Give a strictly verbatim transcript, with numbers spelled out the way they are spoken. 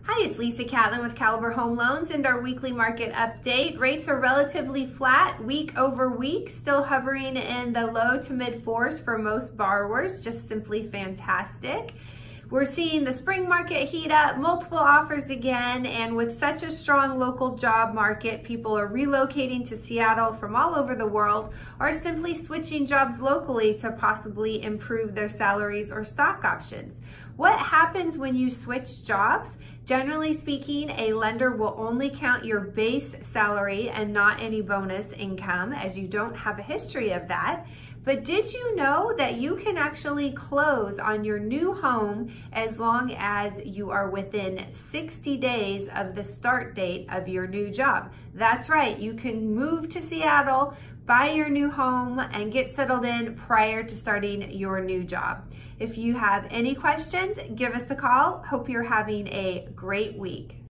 Hi, it's Lisa Catlin with Caliber Home Loans and our weekly market update. Rates are relatively flat week over week, still hovering in the low to mid fours for most borrowers, just simply fantastic. We're seeing the spring market heat up, multiple offers again, and with such a strong local job market, people are relocating to Seattle from all over the world or simply switching jobs locally to possibly improve their salaries or stock options. What happens when you switch jobs? Generally speaking, a lender will only count your base salary and not any bonus income, as you don't have a history of that. But did you know that you can actually close on your new home as long as you are within sixty days of the start date of your new job? That's right, you can move to Seattle, buy your new home, and get settled in prior to starting your new job. If you have any questions, give us a call. Hope you're having a great week.